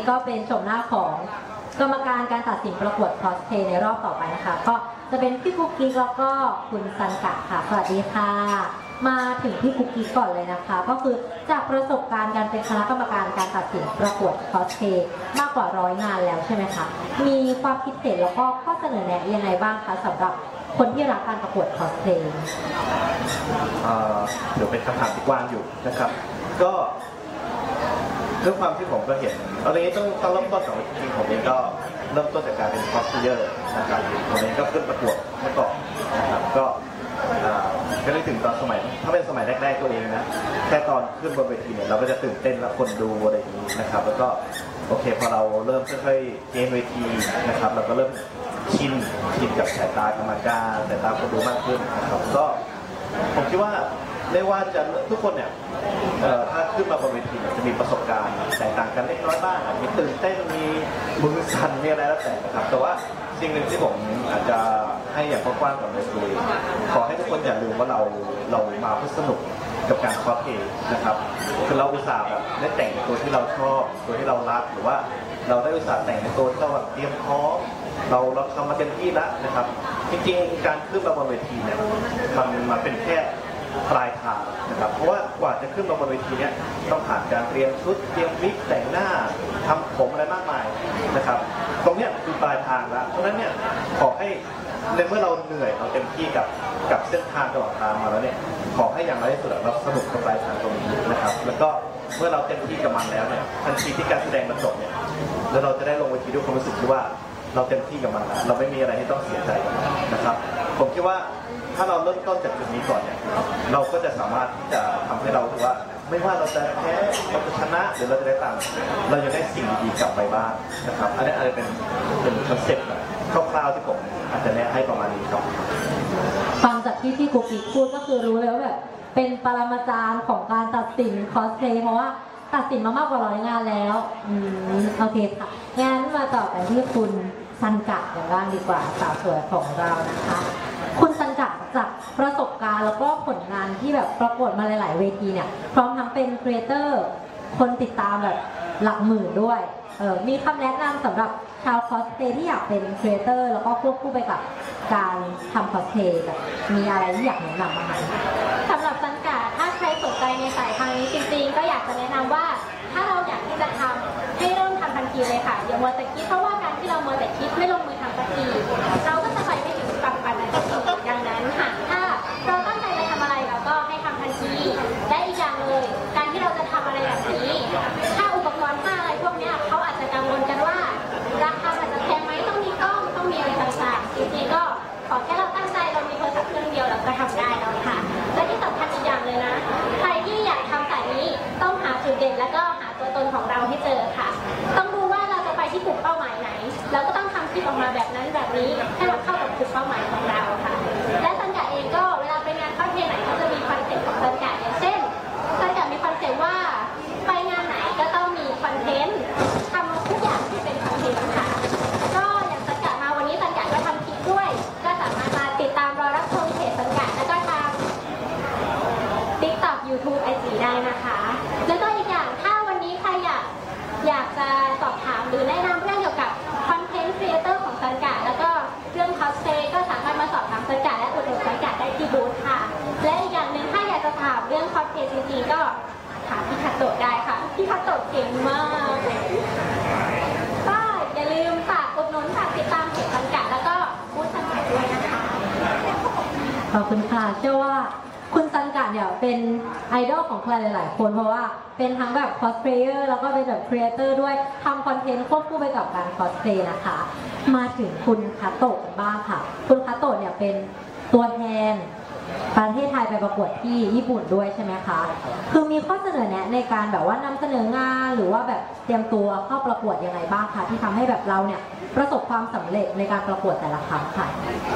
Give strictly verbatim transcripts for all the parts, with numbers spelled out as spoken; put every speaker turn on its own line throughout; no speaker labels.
ก็เป็นชมหน้าของกรรมการการตัดสินประกวดคอสเพลย์ในรอบต่อไปนะคะก็จะเป็นพี่กุ๊กกิ๊กแล้วก็คุณซันกะค่ะสวัสดีค่ะมาถึงพี่กุ๊กกิ๊กก่อนเลยนะคะก็คือจากประสบการณ์การเป็นคณะกรรมการการตัดสินประกวดคอสเพลย์มากกว่าร้อยงานแล้วใช่ไหมคะมีความคิดเห็นแล้วก็ข้อเสนอแนะยังไงบ้างคะสำหรับคนที่รักการประกวดคอสเพลย์
เดี๋ยวเป็นคำถามที่กว้างอยู่นะครับก็ด้วยความที่ผมก็เห็นตอนนี้ต้องต้องเริ่มต้นจากจริงๆผมเองก็เริ่มต้นจากการเป็นคอสเพลเยอร์นะครับผมเองก็ขึ้นประกวดเมื่อก่อนนะครับก็ก็ได้ถึงตอนสมัยถ้าเป็นสมัยแรกๆตัวเองนะแค่ตอนขึ้นบนเวทีเนี่ยเราก็จะตื่นเต้นและคนดูอะไรอย่างนี้นะครับแล้วก็โอเคพอเราเริ่มค่อยๆเกณฑ์เวทีนะครับเราก็เริ่มชินชินกับสายตากรรมการสายตาคนดูมากขึ้นนะครับก็ผมคิดว่าไม่ว่าจะทุกคนเนี่ยถ้าขึ้นมาบนเวทีจะมีประสบการณ์แตกต่างกันเล็กน้อยบ้างมีตื่นเต้นมีมือสั่นมีอะไรแล้วแต่นะครับแต่ว่าสิ่งหนึ่งที่ผมอาจจะให้อย่างกว้างๆก่อนเลยคือขอให้ทุกคนอย่าลืมว่าเราเรามาเพื่อสนุกกับการคอสเพลย์นะครับคือเราอุตส่าห์แบบได้แต่งตัวที่เราชอบตัวที่เรารักหรือว่าเราได้อุตส่าห์แต่งในตัวที่เราแบบเตรียมพร้อมเราเราทำมาเต็มที่แล้วนะครับจริงๆการขึ้นมาบนเวทีเนี่ยมันมันเป็นแค่ปลายทางนะครับเพราะว่ากว่าจะขึ้นมาบนเวทีเนี่ยต้องผ่านการเตรียมชุดเตรียมวิกแต่งหน้าทำผมอะไรมากมายนะครับตรงเนี้ยคือปลายทางแล้วเพราะฉะนั้นเนี่ยขอให้ในเมื่อเราเหนื่อยเราเต็มที่กับกับเส้นทางตลอดทางมาแล้วเนี่ยขอให้อย่างไรที่สุดเราสนุกกับปลายทางตรงนี้นะครับแล้วก็เมื่อเราเต็มที่กับมันแล้วเนี่ยทันทีที่การแสดงมันจบเนี่ยแล้วเราจะได้ลงเวทีด้วยความรู้สึกที่ว่าเราเต็มที่กับมันแล้วเราไม่มีอะไรที่ต้องเสียใจนะครับผมคิดว่าถ้าเราเริ่มต้นจากจุดนี้ก่อนเนี่ยเราก็จะสามารถที่จะทำให้เราถือว่าไม่ว่าเราจะแพ้เราจะชนะหรือเราจะได้ตังค์เราจะได้สิ่งดีๆกลับไปบ้างนะครับอันนี้อาจจะเป็นเป็นคอนเซ็ปต์คร่าวๆที่ผมอาจจะแนะให้ประมาณนี้ครับ
ฟังจากที่พี่กุ๊กกิ๊กพูดก็คือรู้เลยว่าแบบเป็นปรมาจารย์ของการตัดสินคอสเพลย์เพราะว่าตัดสินมามากกว่าร้อยงานแล้วอืมโอเคค่ะงั้นมาต่อกันที่คุณซันกะอย่างบ้างดีกว่าสาวสวยของเรานะคะคุณซันกะจากประสบการณ์แล้วก็ผลงานที่แบบประกวดมาหลายๆเวทีเนี่ยพร้อมทั้งเป็นครีเอเตอร์คนติดตามแบบหลักหมื่นด้วยเออมีคำแนะนำสำหรับชาวคอสเพลย์ที่อยากเป็นครีเอเตอร์แล้วก็ควบคู่ไปกับการทำคอสเพลย์แบบมีอะไรที่อยากแนะนำบ้างไหม
สำหรับซันกะถ้าใครสนใจในสายทางนี้จริงๆก็อยากจะแนะนำว่าถ้าเราอยากที่จะทำให้เริ่มทำทันทีเลยค่ะอย่ามัวแต่คิดเพราะว่าการที่เรามัวแต่คิดไม่ลงมือทำสักทีเราก็จะไปไม่ถึงฝั่งฝันนั้นสักทีดังนั้นค่ะถ้าเราตั้งใจจะทำอะไรเราก็ให้ทำทันทีและอีกอย่างเลยการที่เราจะทำอะไรแบบนี้ถ้าอุปกรณ์ค่าอะไรพวกนี้เขาอาจจะกังวลกันว่าราคาอาจจะแพงไหมต้องมีกล้องต้องมีอะไรต่างๆจริงๆก็ขอแค่เราตั้งใจเรามีโทรศัพท์เครื่องเดียวเราก็ทำได้แล้วค่ะและที่สำคัญอีกอย่างเลยนะใครที่อยากทำสายนี้ต้องหาจุดเด่นแล้วก็หาตัวตนของเราให้เจอค่ะต้องดูว่าเราจะไปที่กลุ่มเป้าหมายไหนเราก็ต้องทำคลิปออกมาแบบนั้นแบบนี้ให้มันเข้ากับกลุ่มเป้าหมายของเราค่ะและซันกะเองก็เวลาไปงานคอนเทนต์ไหนก็จะมีคอนเซ็ปต์ของซันกะอย่างเช่นซันกะมีคอนเซ็ปต์ว่าไปงานไหนก็ต้องมีคอนเทนต์ทำทุกอย่างที่เป็นคอนเทนต์ค่ะก็อย่างซันกะมาวันนี้ซันกะก็ทำคลิปด้วยก็สามารถมาติดตามรอรับชมเพจซันกะแล้วก็ทาง ติ๊กต็อก ยูทูบ ไอ จี ได้นะคะแล้วก็อีกอย่างถ้าวันนี้ใครอยากอยากจะสอบถามหรือแนะนำเรื่องเกี่ยวกับคอนเทนต์ครีเอเตอร์ของซันกะแล้วก็เรื่องคอสเพลย์ก็สามารถมาสอบถามซันกะและอุดหนุนซันกะได้ที่บูธค่ะและอีกอย่างหนึ่งถ้าอยากจะถามเรื่องคอสเพลย์จริงๆก็ถามพี่คัตโตะได้ค่ะพี่คัตโตะเก่งมากก็อย่าลืมฝากอุดหนุนฝากติดตามเพจซันกะแล้วก็บูธซันกะด้วยนะคะ
ขอบคุณค่ะเชื่อว่าคุณซันกะเนี่ยเป็นไอดอลของใครหลายๆคนเพราะว่าเป็นทั้งแบบคอสเพลเยอร์แล้วก็เป็นแบบครีเอเตอร์ด้วยทำคอนเทนต์ควบคู่ไปกับการคอสเพลย์นะคะมาถึงคุณคัตโตะบ้างค่ะคุณคัตโตะเนี่ยเป็นตัวแทนประเทศไทยไปประกวดที่ญี่ปุ่นด้วยใช่ไหมคะคือมีข้อเสนอแนะในการแบบว่านำเสนองานหรือว่าแบบเตรียมตัวเข้าประกวดยังไงบ้างคะที่ทำให้แบบเราเนี่ยประสบความสำเร็จในการประกวดแต่ละครั้งค่ะ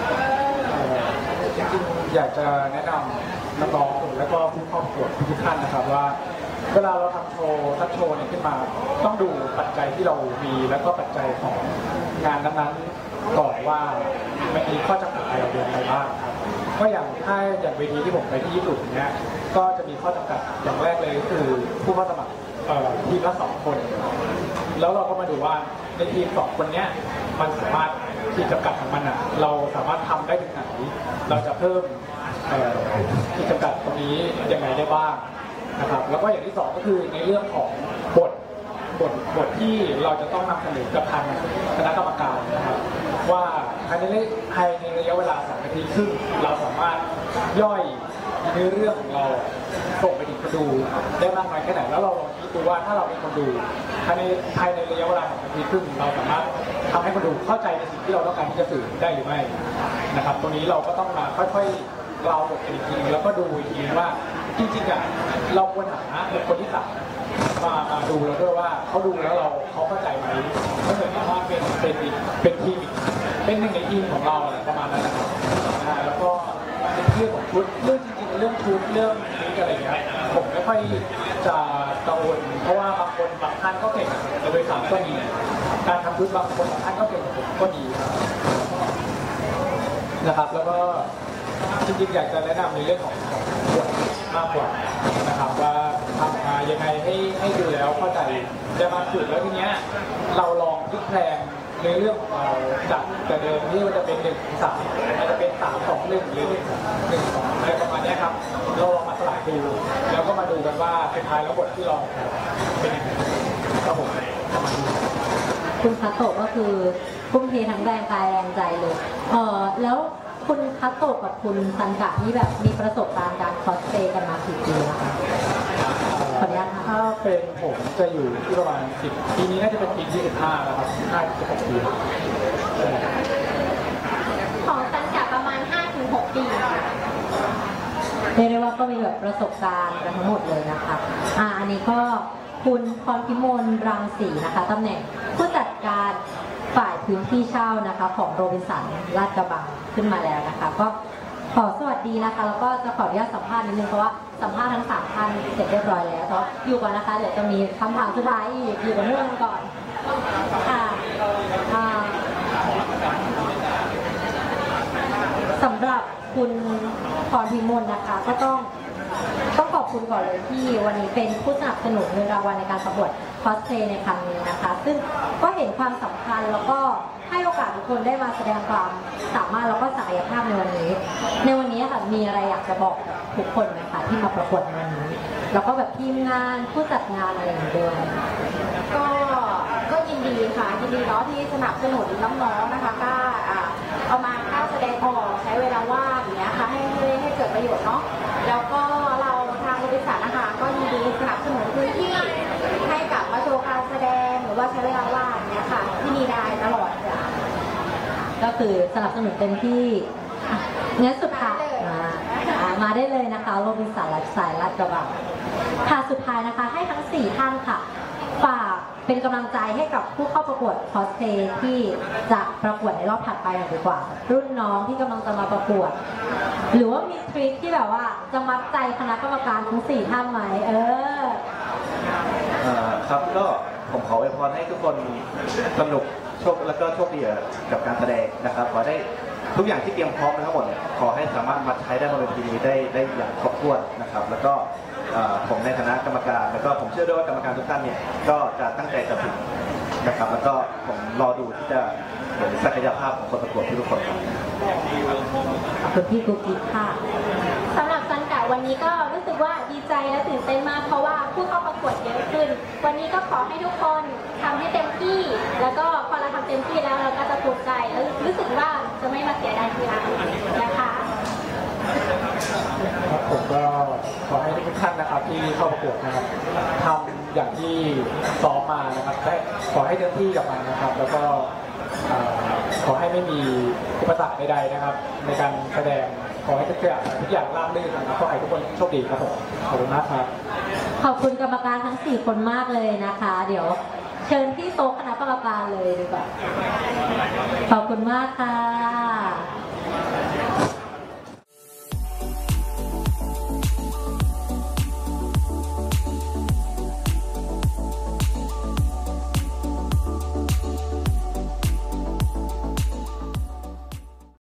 จริงๆอยากจะแนะนำน้องๆและก็ผู้เข้าประกวดทุกท่านนะครับว่าเวลาเราทำโชว์ทัดโชว์เนี่ยขึ้นมาต้องดูปัจจัยที่เรามีแล้วก็ปัจจัยของงานนั้นๆก่อนว่ามันมีข้อจำกัดอะไรอะไรบ้างครับก็อย่างถ้าอย่างเวทีที่ผมไปที่ญี่ปุ่นเนี่ยก็จะมีข้อจำกัดอย่างแรกเลยก็คือผู้เข้าสมัครทีมละสองคนแล้วเราก็มาดูว่าในทีมสองคนเนี้ยมันสามารถขีดจำกัดของมันอ่ะเราสามารถทำได้ถึงไหนเราจะเพิ่มขีดจำกัดตรงนี้ยังไงได้บ้างนะครับแล้วก็อย่างที่สองก็คือในเรื่องของบทบทบทที่เราจะต้องนำเสนอกับทางคณะกรรมการนะครับว่าภายในภายในระยะเวลาสองนาทีครึ่งเราสามารถย่อยเนื้อเรื่องของเราส่งไปถึงคนดูได้มากน้อยแค่ไหนแล้วเราลองคิดดูว่าถ้าเราเป็นคนดูภายในภายในระยะเวลาสองนาทีครึ่งเราสามารถทำให้คนดูเข้าใจในสิ่งที่เราต้องการที่จะสื่อได้หรือไม่นะครับตรงนี้เราก็ต้องมาค่อยๆเราบทอีกทีแล้วก็ดูอีกทีว่าจริงๆอ่ะเราควรหาบุคคลที่สามมามาดูแล้วด้วยว่าเขาดูแล้วเราเขาเข้าใจไหมไม่เหมือนกับว่าเป็นเป็นเป็นทีมเป็นหนึ่งในทีมของเราอะไรประมาณนั้นนะครับแล้วก็เป็นเรื่องของชุดเรื่องจริงๆเรื่องชุดเรื่องนี้อะไรเงี้ยผมไม่ค่อยจะกังวลเพราะว่าบางคนบางท่านก็เก่งโดยสามก็ดีการทำชุดบางคนบางท่านก็เก่งผมก็ดีนะครับแล้วก็จริงๆอยากจะแนะนำในเรื่องของบทมากกว่านะครับว่าทำมายังไงให้ให้ดูแล้วเข้าใจจะมาสุดแล้วทีเนี้ยเราลองพลิกแพลงในเรื่องของเราจากแต่เดิมที่มันจะเป็นหนึ่งสามอาจจะเป็นสามสองหนึ่งหรือหนึ่งหนึ่งสองอะไรประมาณนี้ครับเราลองมาสลายดูแล้วก็มาดูกันว่าสุดท้ายแล้วบทที่เราเป็นยังไงครับผมประมาณนี้
คุณคาโตะก็คือทุ่มเททั้งแรงกายแรงใจเลยเออแล้วคุณคาโตะกับคุณซันกะนี่แบบมีประสบการณ์การคอสเพลย์กันมากี่ปีแล้วคะขออนุญาตค่ะ
ถ้าเป็นผมจะอยู่ที่ประมาณสิบปีนี้น่าจะเป็นปีที่สิบห้าแล้วครับห้าสิบหกปี
ของซันกะประมาณห้าถึงหกปี
เรียกได้ว่าก็มีแบบประสบการณ์กันทั้งหมดเลยนะคะอ่าอันนี้ก็คุณพรพิมลรังสีนะคะตำแหน่งผู้จัดการฝ่ายพื้นที่เช่านะคะของโรบินสันลาดกระบังขึ้นมาแล้วนะคะก็ขอสวัสดีนะคะแล้วก็จะขออนุญาตสัมภาษณ์นิดนึงเพราะว่าสัมภาษณ์ทั้งสามท่านเสร็จเรียบร้อยแล้วเพราะอยู่ก่อนนะคะเดี๋ยวจะมีคำถามสุดท้ายอีกอยู่กับเรื่องก่อนค่ะสำหรับคุณพรพิมลนะคะก็ต้องต้องขอบคุณก่อนเลยที่วันนี้เป็นผู้สนับสนุนเงินรางวัลในการประกวดคอสเพลย์ในครั้งนี้นะคะซึ่งก็เห็นความสำคัญแล้วก็ให้โอกาสทุกคนได้มาแสดงความสามารถแล้วก็ศักยภาพในวันนี้ในวันนี้ค่ะมีอะไรอยากจะบอกกับทุกคนไหมคะที่มาประกวดในวันนี้แล้วก็แบบทีมงานผู้จัดงานอะไรอย่างเงี้ยด้วย
ก็ก็ยินดีค่ะยินดีเนาะที่สนับสนุนน้องๆนะคะก็เอามากล้าแสดงออกใช้เวลาว่างอย่างเงี้ยค่ะให้ให้เกิดประโยชน์เนาะแล้วก็เราทางบริษัทนะคะก็ยินดีสนับสนุนพื้นที่ให้กับมาโชว์การแสดงหรือว่าใช้เวลาว่างเนี้ยค่ะที่นี่ได้ตลอดค่ะ
ก็คือสนับสนุนเต็มที่งั้นสุดท้ายมาได้เลยนะคะโรบินสันไลฟ์สไตล์ลาดกระบังค่ะสุดท้ายนะคะให้ทั้งสี่ท่านค่ะฝากเป็นกำลังใจให้กับผู้เข้าประกวดคอสเพลย์ที่จะประกวดในรอบถัดไปหน่อยดีกว่ารุ่นน้องที่กำลังจะมาประกวดหรือว่ามีทริคที่แบบว่าจะมัดใจคณะกรรมการทั้งสี่ท่านไหมเออ
ครับก็ผมขออวยพรให้ทุกคนสนุกโชคแล้วก็โชคดีกับการแสดงนะครับขอได้ทุกอย่างที่เตรียมพร้อมทั้งหมดเนี่ยขอให้สามารถมาใช้ได้บนเวทีนี้ได้ได้อย่างครบถ้วนนะครับแล้วก็ผมในฐานะกรรมการแล้วก็ผมเชื่อด้วยว่ากรรมการทุกท่านเนี่ยก็จะตั้งใจตัดสินนะครับแล้วก็ผมรอดูที่จะเห็นศักยภาพของคนประกวดทุกคนครับ
คุณพี่กุ๊กกิ๊กค่ะ
สำหรับซันกะวันนี้ก็รู้สึกว่าดีใจและตื่นเต้นมากเพราะว่าผู้เข้าประกวดเยอะขึ้นวันนี้ก็ขอให้ทุกคนทำให้เต็มที่แล้วก็พอเราทำเต็มที่แล้วเราก็จะภูมิใจแล้วรู้สึกว่าจะไม่มาเสียดายทีหลังนะคะ
ครับผมก็ขอให้ทุกท่านนะครับที่เข้าประกวดนะครับทำอย่างที่ซ้อมมานะครับได้ขอให้เต็มที่กับมันนะครับแล้วก็ขอให้ไม่มีอุปสรรคใดๆนะครับในการแสดงขอให้ทุกอย่างทุกอย่างราบรื่นนะครับขอให้ทุกคนโชคดีครับผมขอบคุณมากครับ
ขอบคุณกรรมการทั้งสี่คนมากเลยนะคะเดี๋ยวเชิญที่โต๊ะคณะกรรมการเลยดีกว่าขอบคุณมากค่ะ